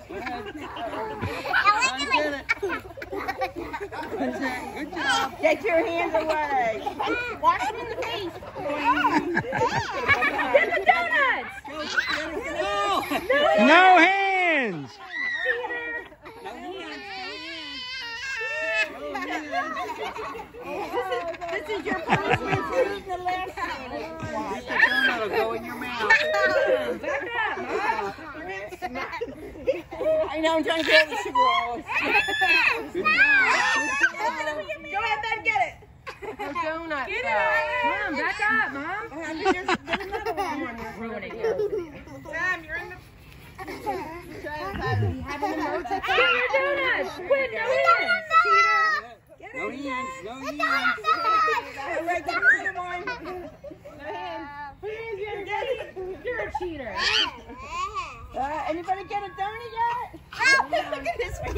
Good job. Get your hands away. Wash it in the face. Get the donuts. No hands. This is your punishment for eating the last one. The donut will go in your mouth. Back up, Mom. I know, I'm trying to get the sugar rolls. Go ahead, Ben, get it. The donut. Get it. Mom, back up, Mom. Get another one. Ruining it. Sam, you're in the... Get your donuts. Quinn, no hands. Cheater. No hands. No hands. All right, get another one. You're a cheater. Anybody get a donut yet? Look at this.